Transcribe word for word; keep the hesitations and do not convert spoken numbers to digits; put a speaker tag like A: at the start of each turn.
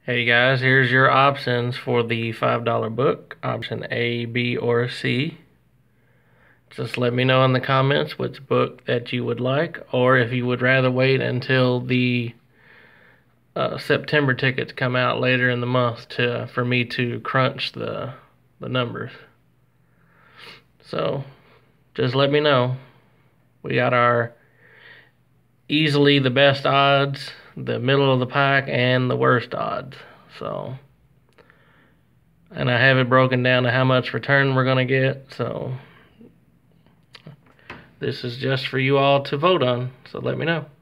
A: Hey guys, here's your options for the five dollar book. Option A, B, or C. Just let me know in the comments which book that you would like, or if you would rather wait until the uh, September tickets come out later in the month to for me to crunch the the numbers. So just let me know. We got our easily the best odds, the middle of the pack, and the worst odds. So, and I have it broken down to how much return we're going to get. So this is just for you all to vote on. So let me know.